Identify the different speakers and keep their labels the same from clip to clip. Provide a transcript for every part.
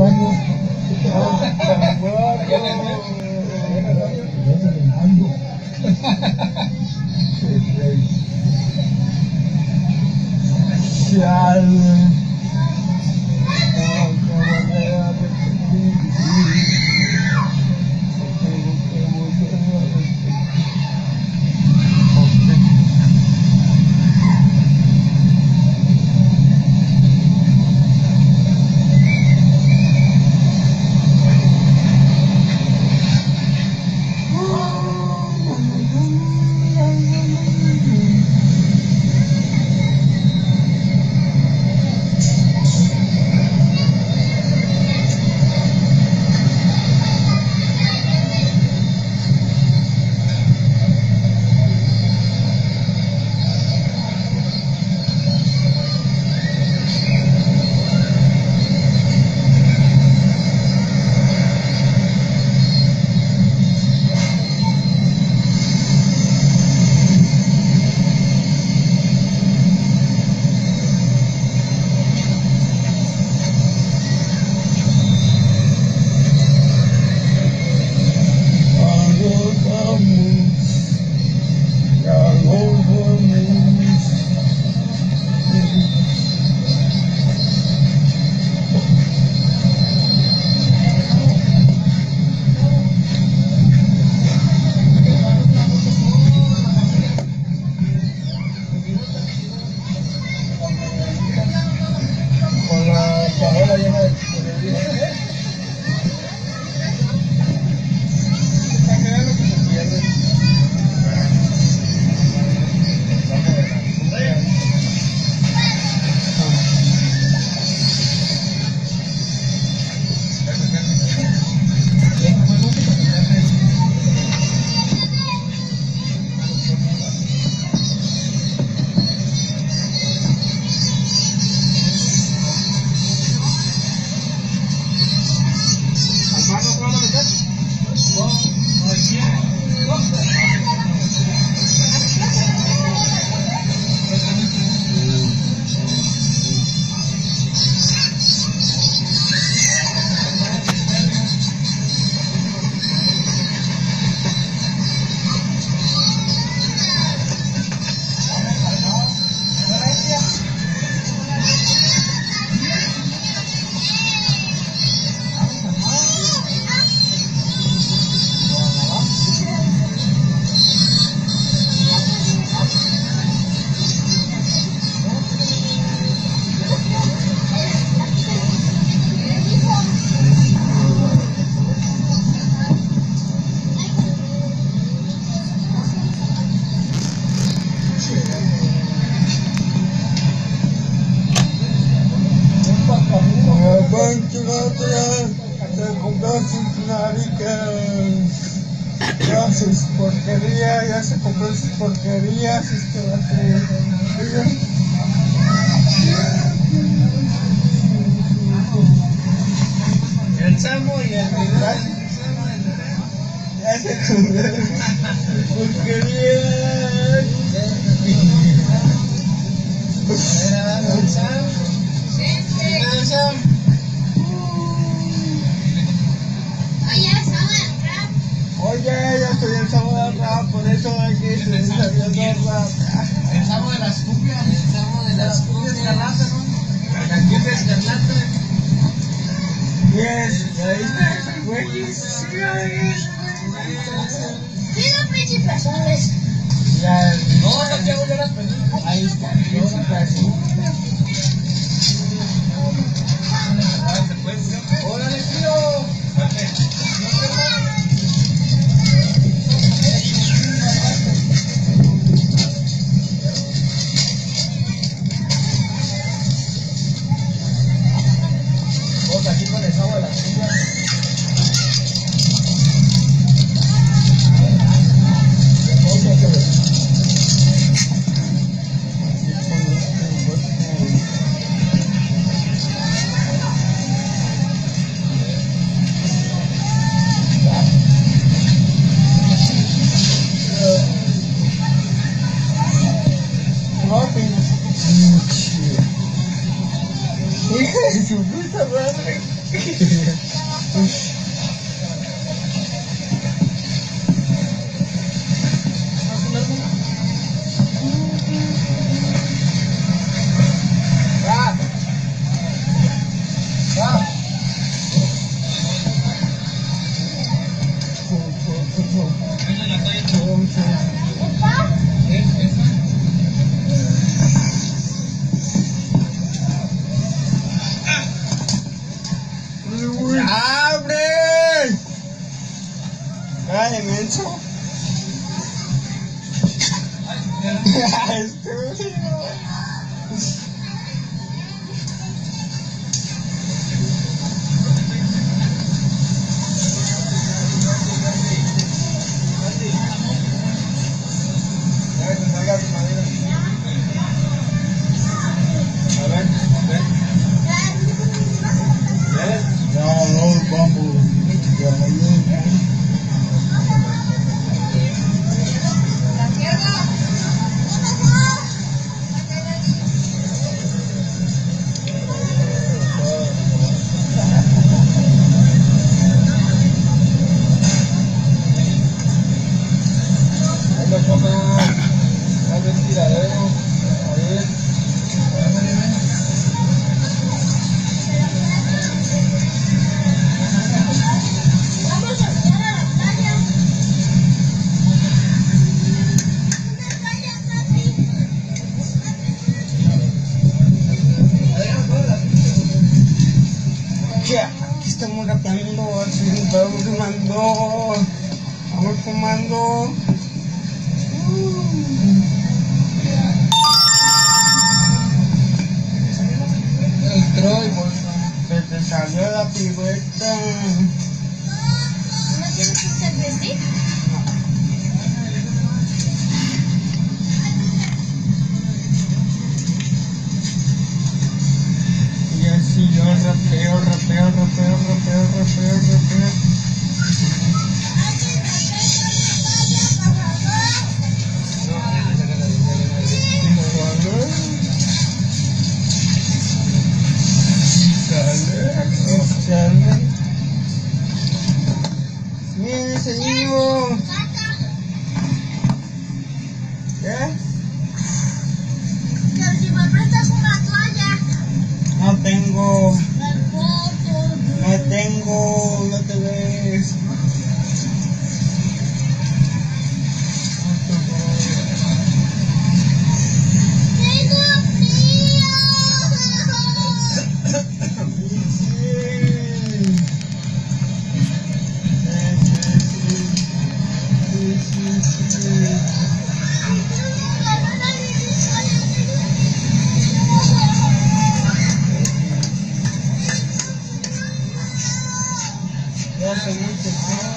Speaker 1: Sus porquerías, ya se compró sus porquerías, va a traer. El Samo y el Vidal. Ya se compró porquerías. El Sam. El Sam. Oye, ya soy el Samo del rap, por eso aquí soy el Samo del rap.
Speaker 2: El Samo de las cumbias, el Samo de las cumbias escarlata, ¿no? La cumbia escarlata.
Speaker 1: Yes, güey.
Speaker 3: Sí, los príncipes azules.
Speaker 1: Ya,
Speaker 2: No, Santiago, yo las películas.
Speaker 1: ahí está, príncipe azul.
Speaker 2: ¡Órale, tío!
Speaker 1: Vamos aquí con el Samo de las cumbias. Hija de su puta madre. ¡Abre! ¡Ay, menso! Estúpido. A ver, ven. No, vamos.
Speaker 3: Vamos a jugar a la playa. Una playa, papi.
Speaker 1: Ya, aquí estamos rapeando, estamos fumando. Vamos fumando.
Speaker 2: El Troy, bolsa.
Speaker 1: Se te salió la pirueta.
Speaker 3: ¿No tienes un cervecín?
Speaker 1: Y así yo rapeo. Sale. Mire, señor. ¿Qué?
Speaker 3: Que si me prestas una toalla.
Speaker 1: No tengo,
Speaker 3: Tampoco.
Speaker 1: no te ves.
Speaker 3: Tengo frío.
Speaker 1: Ya se mucho.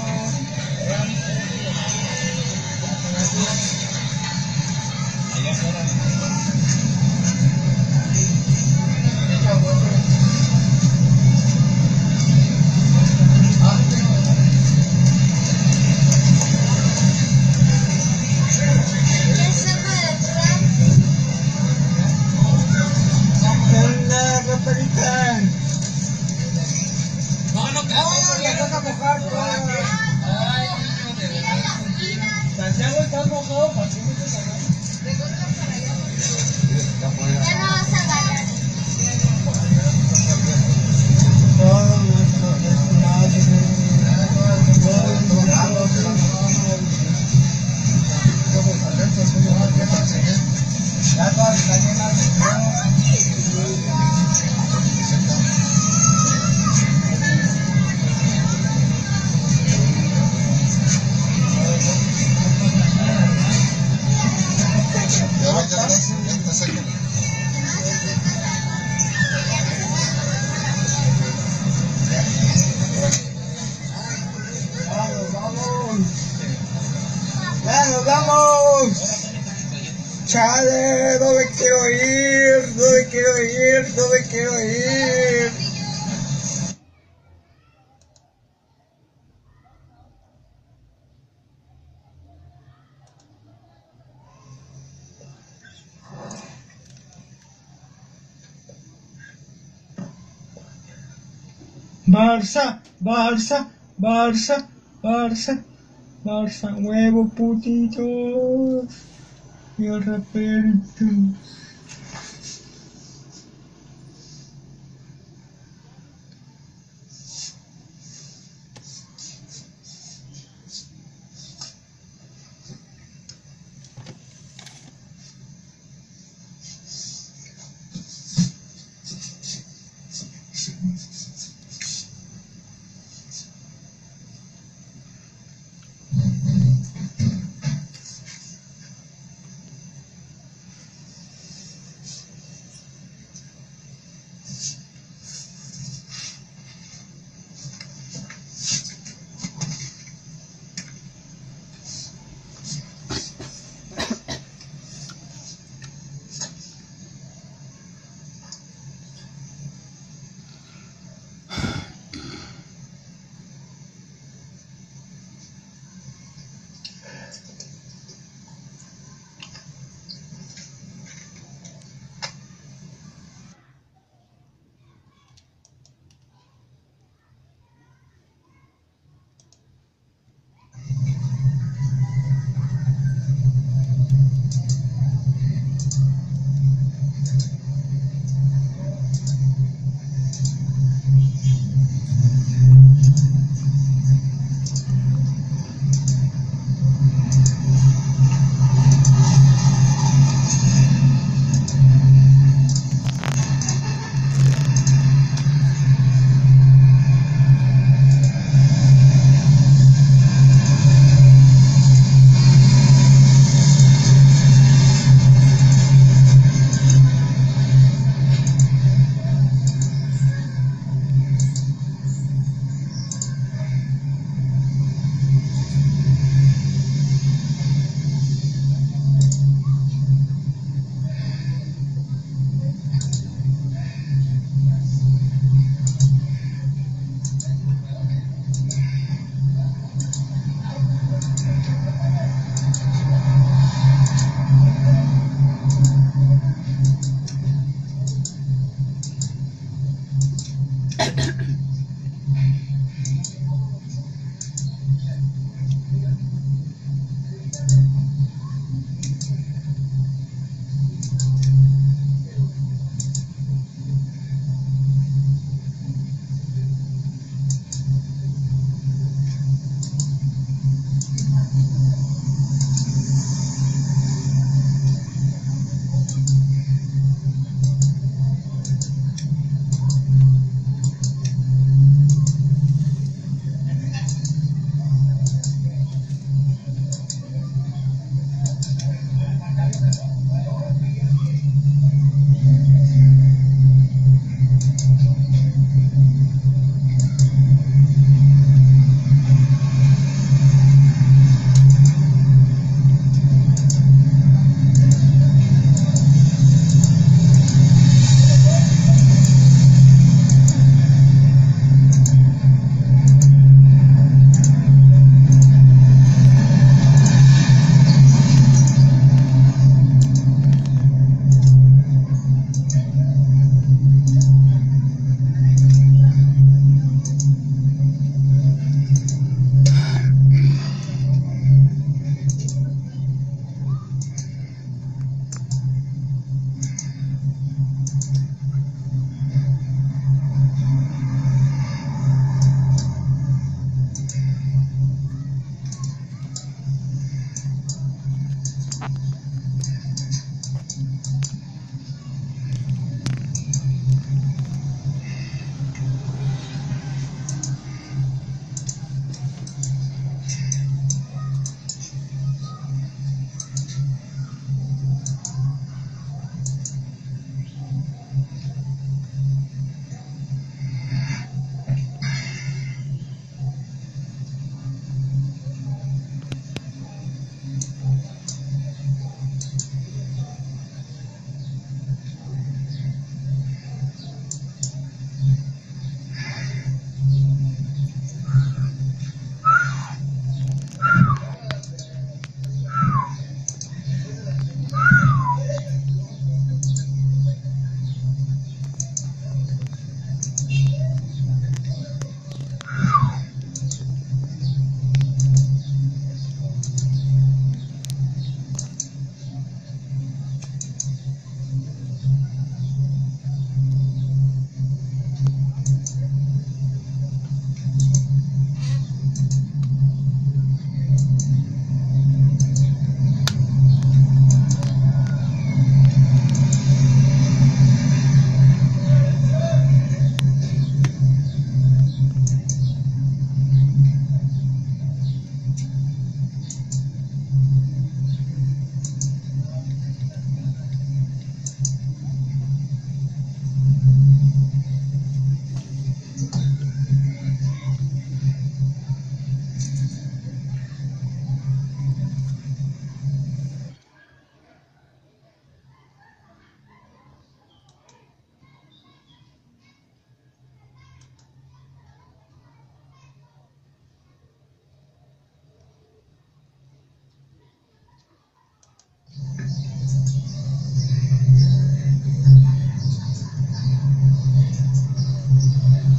Speaker 1: Anda, raperita. Santiago está mojado, ¿para qué me estás hablando?
Speaker 3: Ya no vas a ganar.
Speaker 1: Todo nuestro ¡Ya nos vamos! ¡Chale! No me quiero ir, no me quiero ir, no me quiero ir. Barça, Barça, Barça, Barça, Barça, huevo putitos. Y el raperito.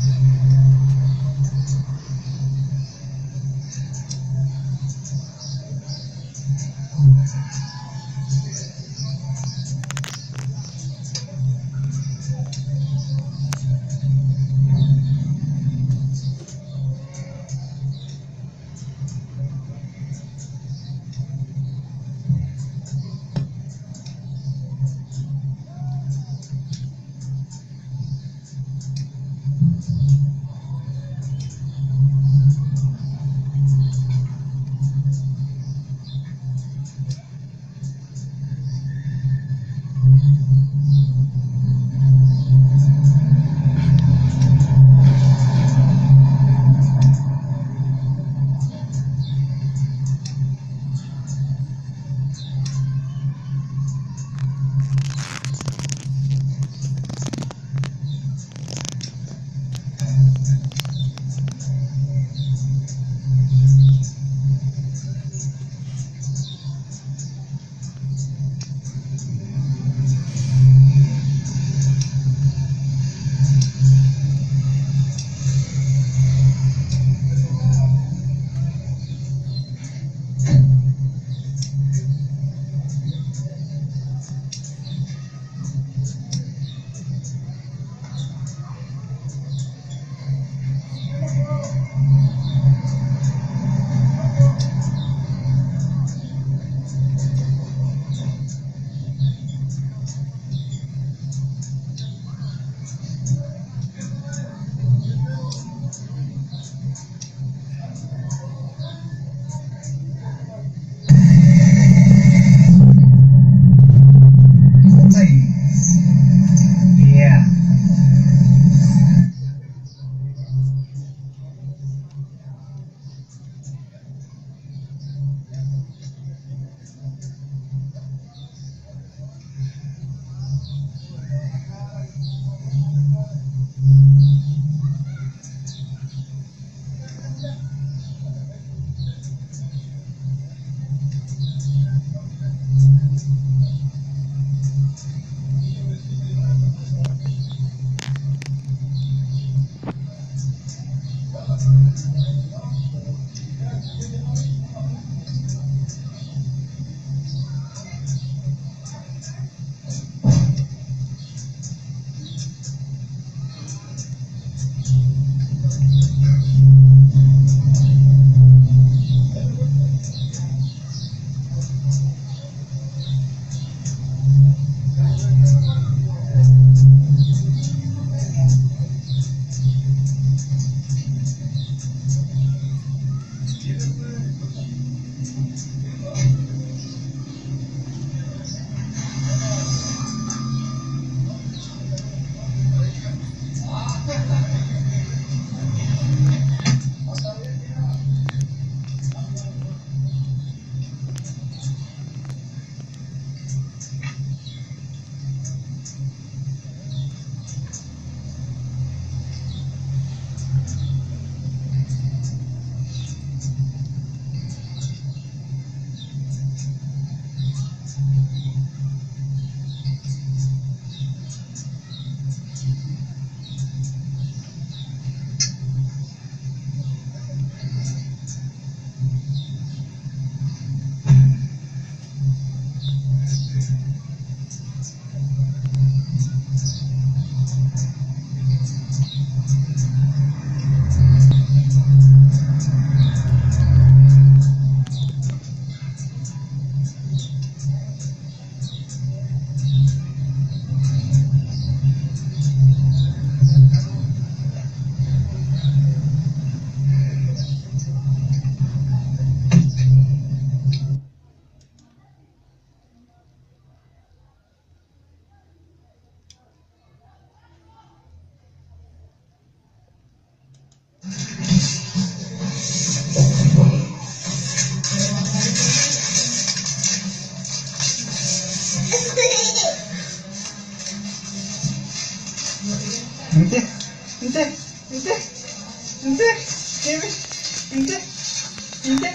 Speaker 1: Inte, inte, inte, inte, Kimmy, inte, inte,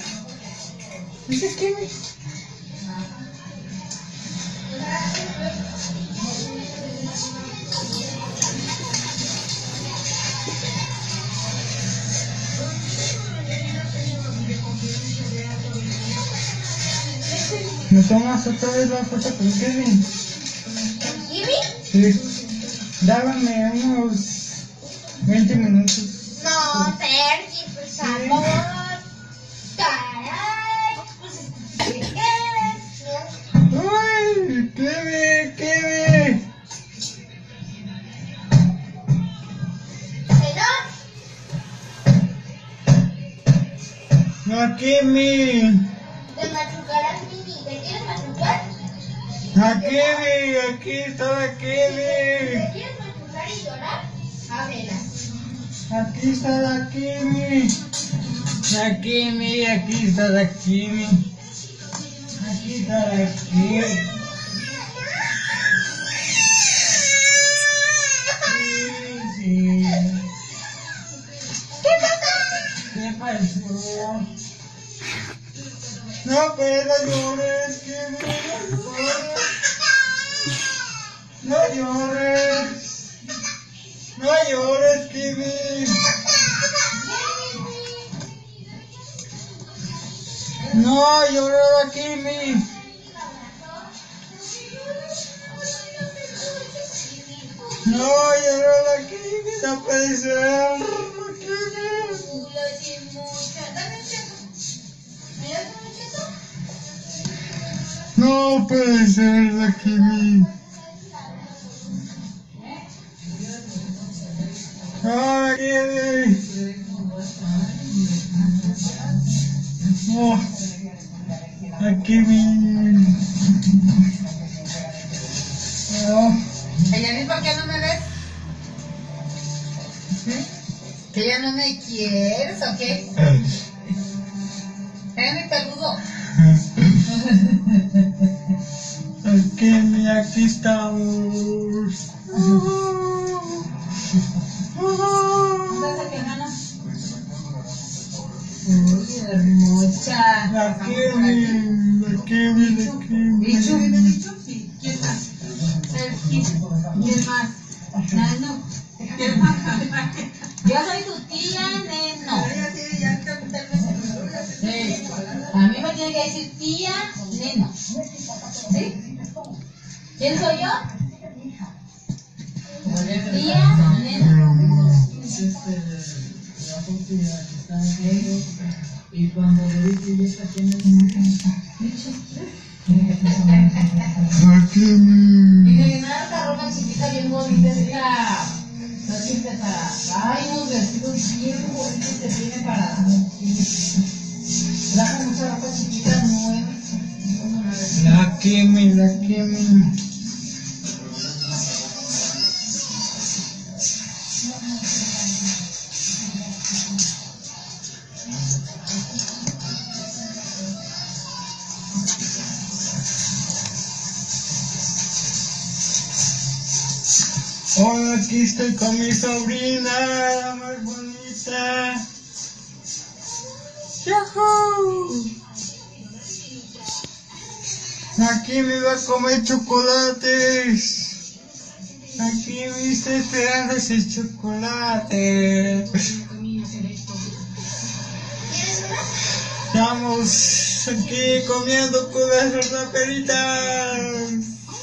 Speaker 1: inte Kimmy. ¿Me tomas otra vez la foto con Kevin?
Speaker 3: ¿Con Kimi?
Speaker 1: Sí. Dábame unos 20 minutos.
Speaker 3: No, Sergi, por favor. Caray, pues ¿qué quieres?
Speaker 1: ¡Ay! ¡Kevin! ¡Kevin! ¡No, Kevin!
Speaker 3: Te machucarás, Mini. ¿Te quieres machucar?
Speaker 1: ¡A Kevin! ¡Aquí está Kevin!
Speaker 3: ¿Te quieres machucar y llorar? Ábrela.
Speaker 1: Aquí está la Kimi. La Kimi, aquí está la Kimi. Aquí está la Kimi. Sí.
Speaker 3: ¿Qué pasó?
Speaker 1: ¿Qué pasó? No, pero no llores, Kimi. No llores. No llores, Kimi. No lloraba Kimi. No lloraba Kimi. No puede ser. No puede ser la Kimi. ¡Ah, Kimi! ¡Oh! ¡La Kimi! ¡Oh!
Speaker 2: ¿Ella por qué no me ves? ¿Que ya no me quieres o qué? Mi peludo.
Speaker 1: Kimi, aquí estamos.
Speaker 2: Uy, hermosa.
Speaker 1: La Kimi, la Kimi, la Kimi.
Speaker 2: ¿Dicho? ¿Quién más? ¿Quién más? Nano. ¿Quién más? Yo soy tu tía, Neno. Sí. A mí me tiene que decir tía, Neno. ¿Sí? ¿Quién soy yo? Tía, Neno.
Speaker 4: Y cuando le dije yo esta tiene
Speaker 1: La Kimi.
Speaker 2: Y me llenaron esta ropa chiquita bien bonita, así para, ay, unos vestidos bien bonitos que tiene para, trajo mucha ropa chiquita nueva.
Speaker 1: La Kimi, la Kimi. Hola, aquí estoy con mi sobrina, la más bonita. ¡Yahoo! Aquí me va a comer chocolates. Aquí me está esperando ese chocolate. Estamos aquí comiendo con las raperitas.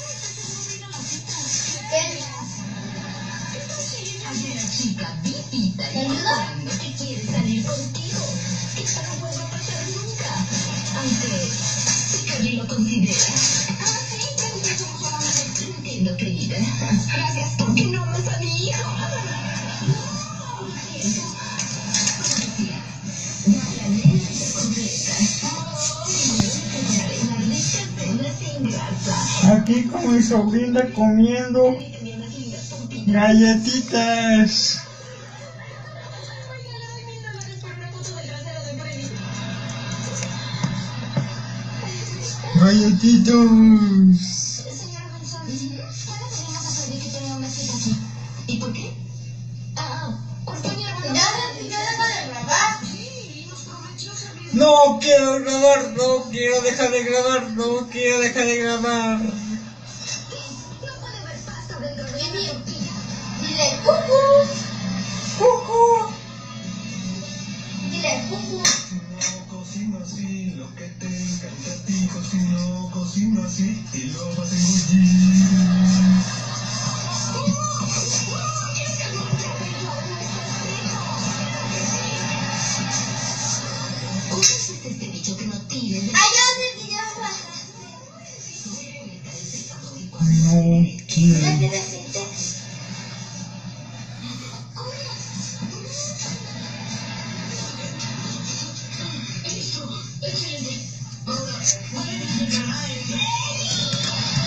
Speaker 3: ¿Te ayuda?
Speaker 5: Quiere salir contigo. Eso no vuelve a pasar nunca. Aunque si Carly lo considera. Sí, somos solamente. Entiendo, querida. Gracias porque no amas a mi hijo. La ley se completa. La leche tendrá sin grasa.
Speaker 1: Aquí con mi sobrina comiendo galletitas. Galletitos.
Speaker 5: Señora González, ¿cuándo tenemos a saber que tenía una cita así? ¿Y por qué? Porque mi hermano...
Speaker 3: ¿Ya deja de grabar?
Speaker 5: Sí, nos prometió servir...
Speaker 1: No quiero grabar, no quiero dejar de grabar, no quiero dejar de grabar.
Speaker 5: No puede haber pasta dentro de mi tortilla.
Speaker 3: Dile cucú.
Speaker 1: Cucú.
Speaker 3: Dile cucú.
Speaker 6: No cocino así, lo que te encanta a ti, cocino Y luego tengo Jin.
Speaker 5: ¿Usas este bicho que no tires de
Speaker 3: Ay, yo sé que ya bajaste.
Speaker 1: No,
Speaker 3: Ya
Speaker 1: ¿quién?
Speaker 3: te decirte.
Speaker 5: Listo, excelente. Ahora, voy a descargar el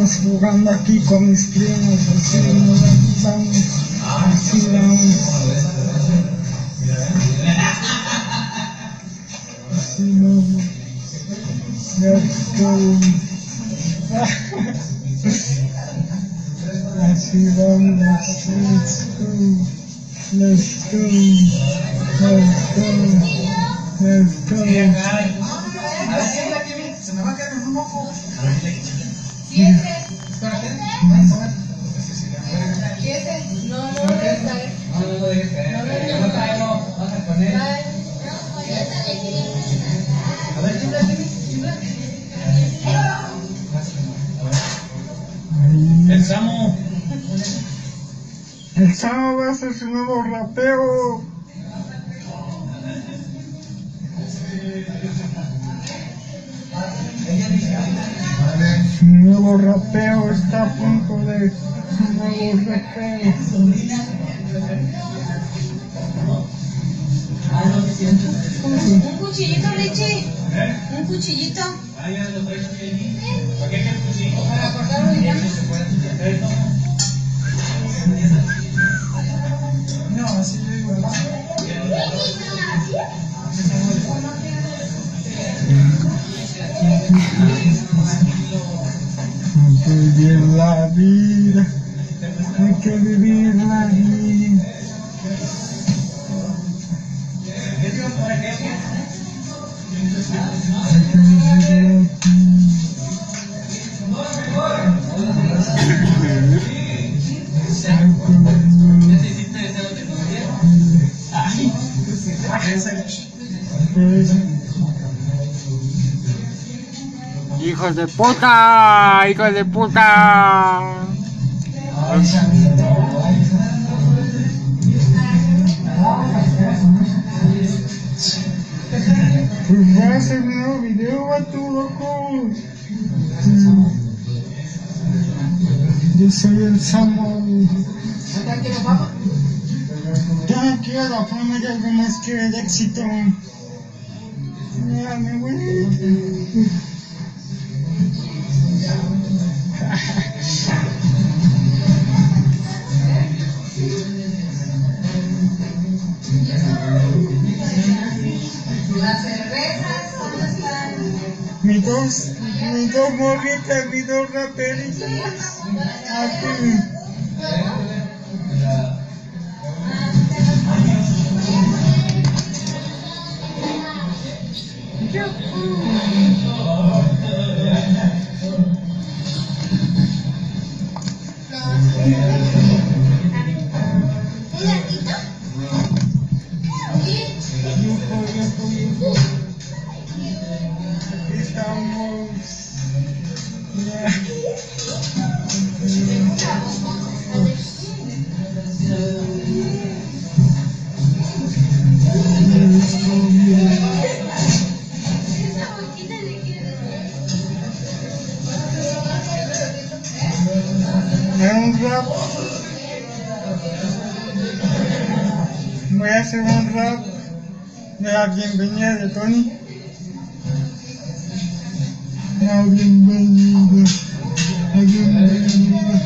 Speaker 1: Estamos jugando aquí con mis primos, así vamos, así vamos. Así vamos. Let's go. Así vamos, let's go. Let's go. Let's go. Let's go.
Speaker 6: A ver si la Kimi, se me va a caer en un moco.
Speaker 2: Siete.
Speaker 6: Espérate.
Speaker 2: Siete. No, no, no, caer.
Speaker 6: No lo dejes caer. Ya no caemos. Vas a poner. A ver, chifla, chifla. El Samu.
Speaker 1: El Samu va a hacer su nuevo rapeo. Su nuevo rapeo está a punto de su nuevo rapeo.
Speaker 2: Un cuchillito, Richie. Un cuchillito.
Speaker 6: ¿Para qué quieres cuchillo?
Speaker 2: Para cortar un limón.
Speaker 1: No, así yo digo. Hay que vivir la vida, hay que vivir la vida. Hay que vivir ¡hijos de puta! ¡Hijos de puta! Pues voy a hacer un nuevo video, a tu loco. Yo soy el Samu. Ya quiero la fama y algo más que el éxito. Ya me voy.
Speaker 2: Las cervezas, ¿dónde están?
Speaker 1: Mis dos morritas, mis dos raperitas. Aquí. Estamos. Un rap. Voy a hacer un rap de la bienvenida de Tony. La bienvenida. La bienvenida.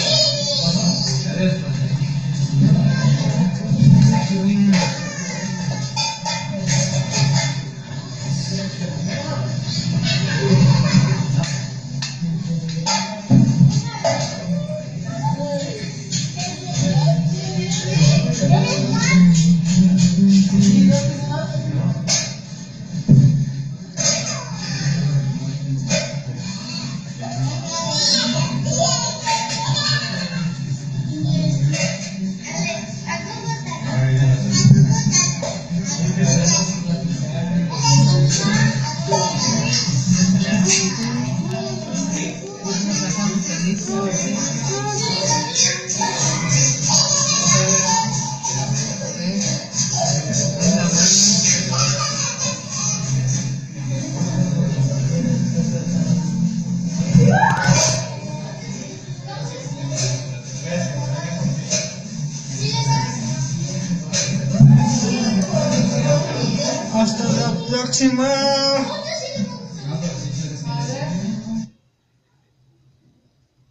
Speaker 1: Hasta la próxima.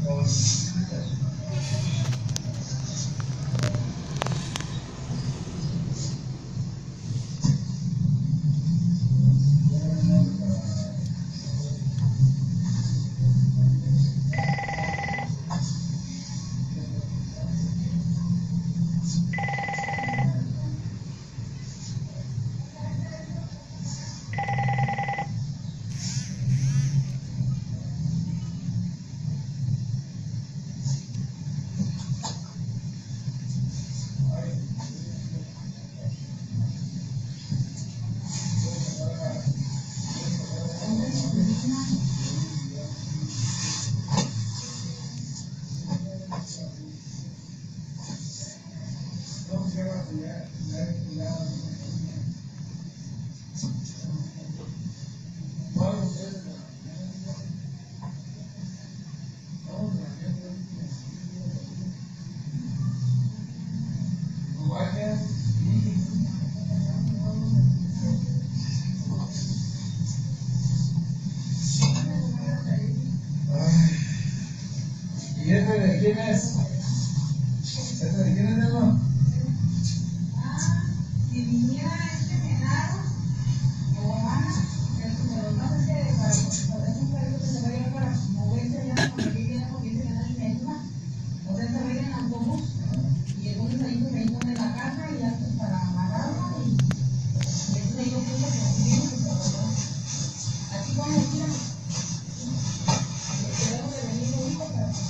Speaker 1: ¿Y este de quién es? ¿Este de quién es, hermano?
Speaker 2: Si viniera este Genaro o Ana, no sé si para poder comprar que se vaya para moverse allá, porque aquí viene porque dice que no hay mesma. O sea, se va a ir en autobús y entonces ahí pone la caja y ya para amarrarla y entonces ahí lo puse que viene que se va a aquí pone aquí la debo de venir ahorita para que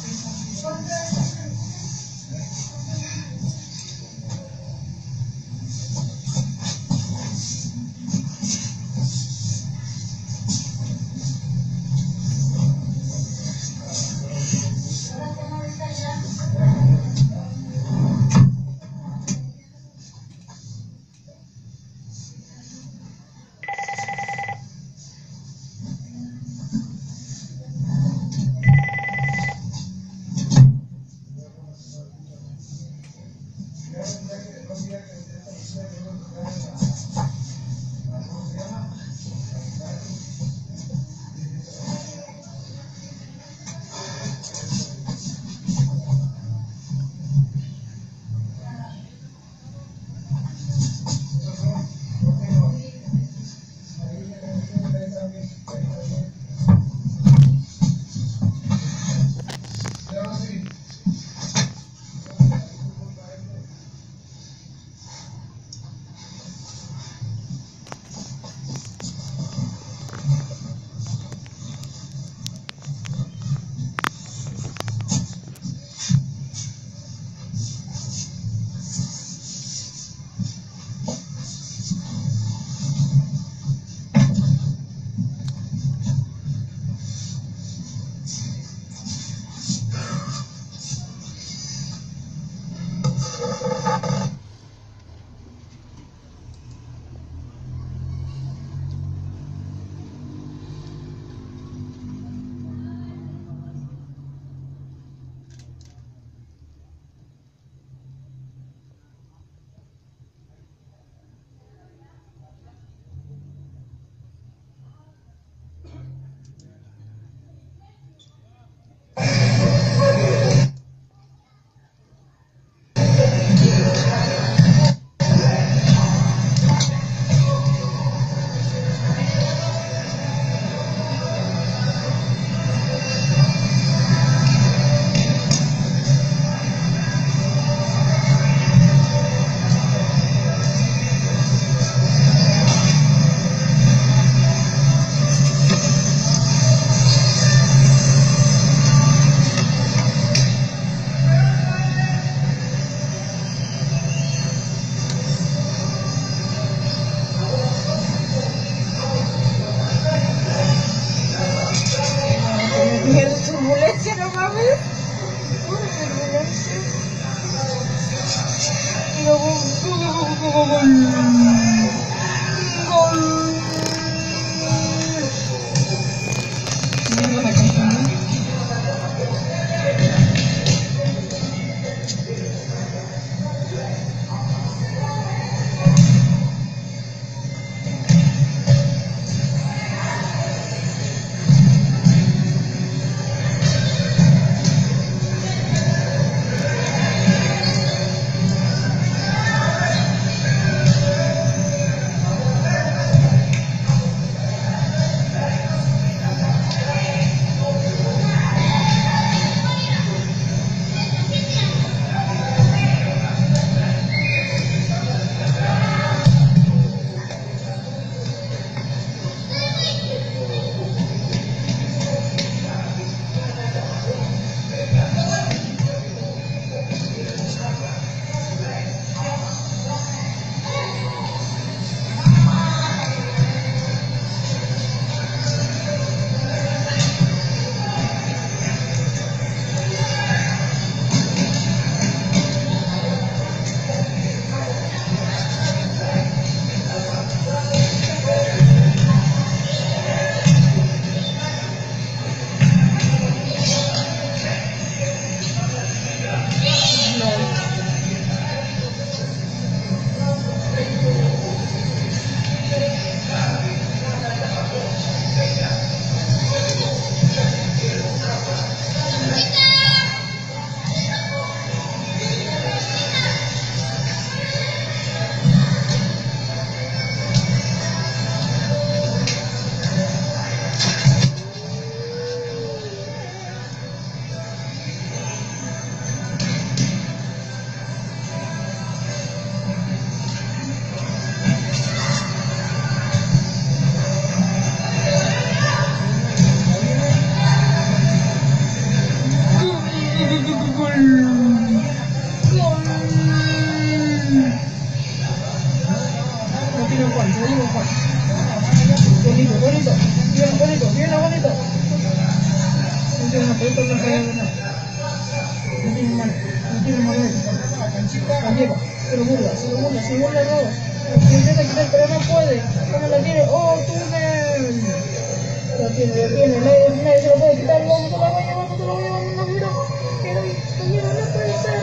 Speaker 2: Esto no sabe nada. No tiene mano. No tiene mano. La lleva. Se lo burla todo. Se intenta quitar, pero no puede. ¿Cómo la tiene? ¡Oh, túnel! Lo tiene. Nadie se lo puede quitar. Vamos, se lo va a llevar, no, mira. No puede ser.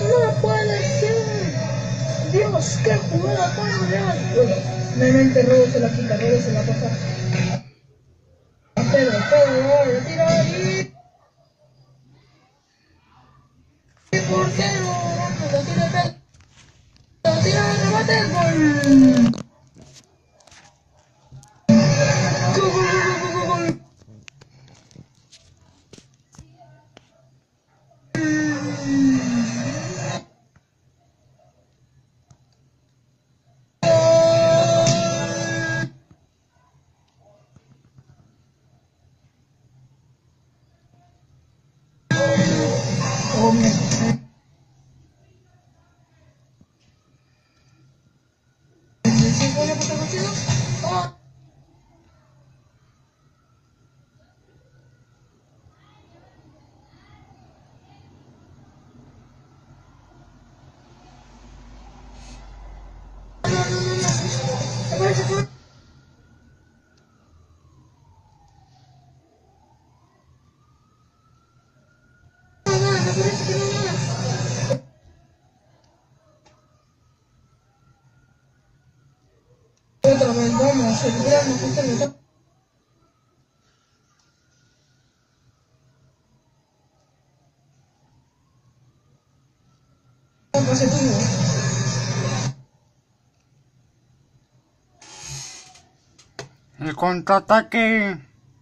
Speaker 2: Dios, qué jugada tan real. Nuevamente Robo se la quita, se la pasa. Pedro, ahora tira ahí. Y portero, lo tira Pedro. Lo tira, remate, gol. Gol. Otra vez, vamos, el grano, justo me está. Se tuvo.
Speaker 1: El contraataque.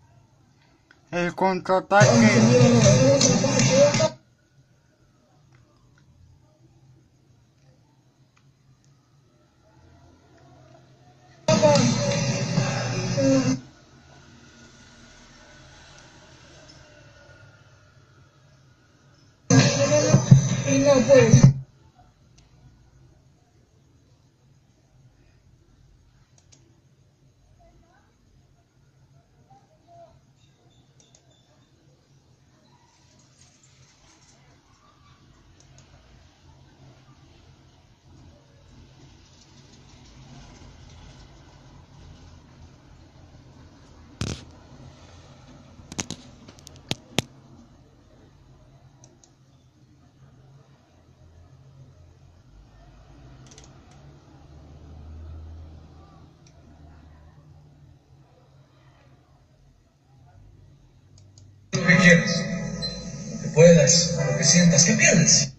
Speaker 2: Y no puede.
Speaker 6: Lo que quieras, lo que puedas, lo que sientas, ¿qué pierdes?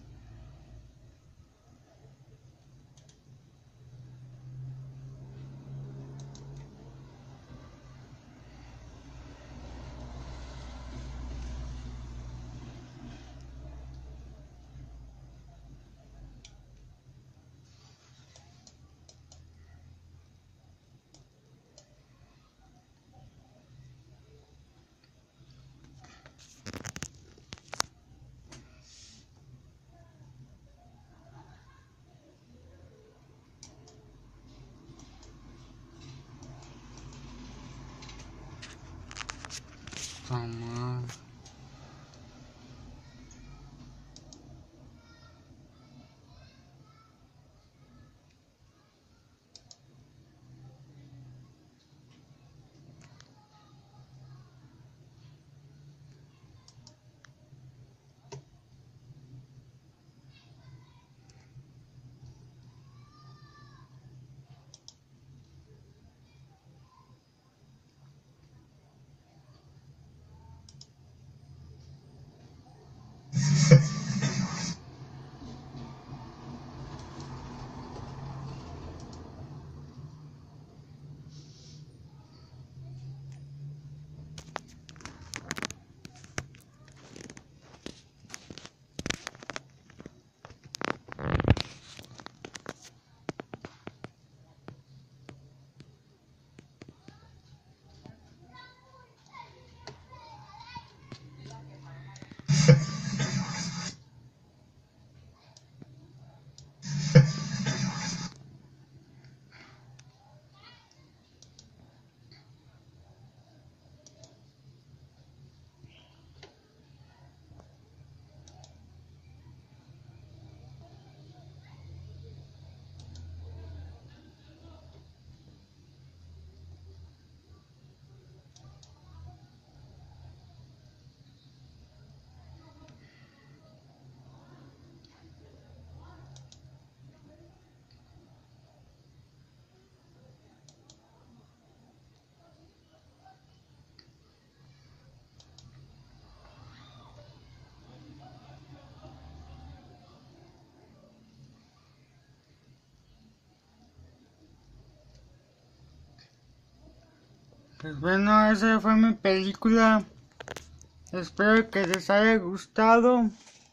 Speaker 1: Pues bueno, esa fue mi película. Espero que les haya gustado.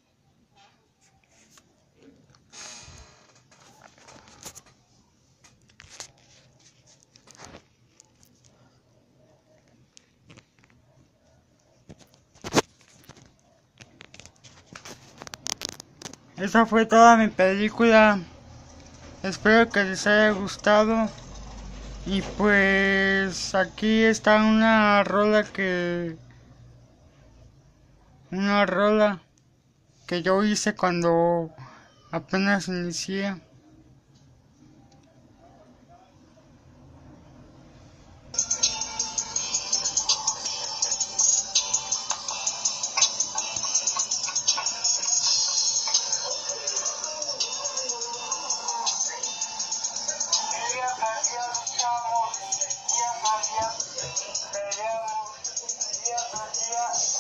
Speaker 1: Esa fue toda mi película. Espero que les haya gustado. Y pues aquí está una rola que yo hice cuando apenas inicié.
Speaker 7: Día tras día, peleamos, día tras día.